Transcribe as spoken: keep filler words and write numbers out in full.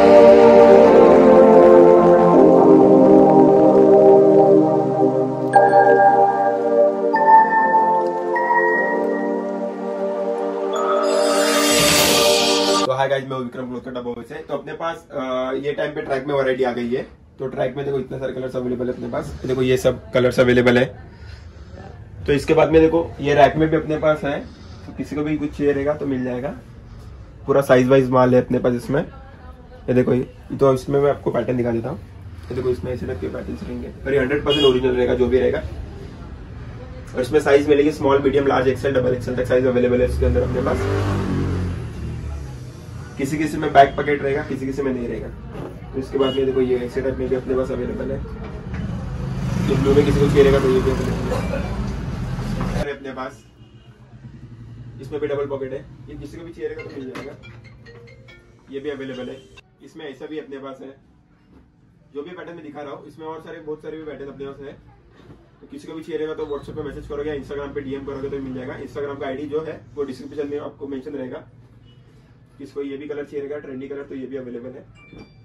तो hi guys, मैं Vikram cloth का डब्बा से। तो अपने पास आ, ये टाइम पे ट्रैक में वैरायटी आ गई है। तो ट्रैक में देखो इतने सारे कलर्स अवेलेबल है अपने पास। देखो ये सब कलर्स अवेलेबल है। तो इसके बाद में देखो ये रैक में भी अपने पास है। तो किसी को भी कुछ चाहिए रहेगा तो मिल जाएगा। पूरा साइज वाइज माल है अपने पास इसमें। ये देखो ये तो इसमें मैं आपको पैटर्न दिखा देता हूँ। ये देखो इसमें ऐसे के पैटर्न रहेंगे और ये हंड्रेड परसेंट ओरिजिनल रहेगा जो भी रहेगा। और इसमें साइज मिलेगी small, medium, large, XL, double XL तक साइज अवेलेबल है इसके अंदर अपने पास। किसी किसी में बैक पॉकेट रहेगा, किसी किसी में नहीं रहेगा। तो इसके बाद में देखो ये ऐसे टाइप में भी अपने पास अवेलेबल है। ये ब्लू में किसी को चाहिए रहेगा तो ये भी अवेलेबल है अपने पास। इसमें भी डबल पॉकेट है, ये किसी को भी चाहिए रहेगा तो मिल जाएगा। ये भी अवेलेबल है। इसमें ऐसा भी अपने पास है। जो भी पैटर्न में दिखा रहा हूँ इसमें और सारे बहुत सारे भी पैटर्न अपने पास है। तो किसी को भी चाहिए रहेगा तो व्हाट्सएप पे मैसेज करोगे, इंस्टाग्राम पे डीएम करोगे तो मिल जाएगा। इंस्टाग्राम का आईडी जो है वो डिस्क्रिप्शन में आपको मेंशन रहेगा। किसको ये भी कलर चाहिए रहेगा ट्रेंडी कलर तो ये भी अवेलेबल है।